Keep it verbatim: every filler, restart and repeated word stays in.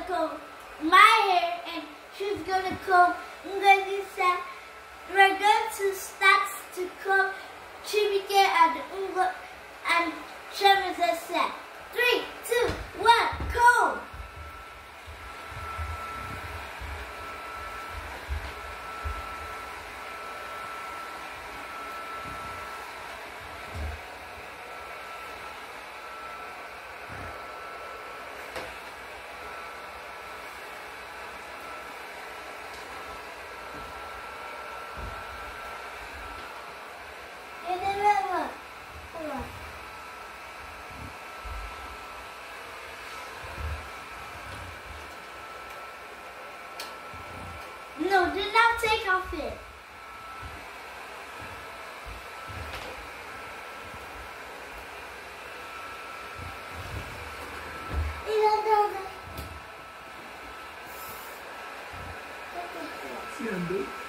comb my hair and she's gonna comb Ungalisa. We're going to start to comb Chibike and Unga and Chemizasa. Three, two, one, comb! No, do not take off it. See,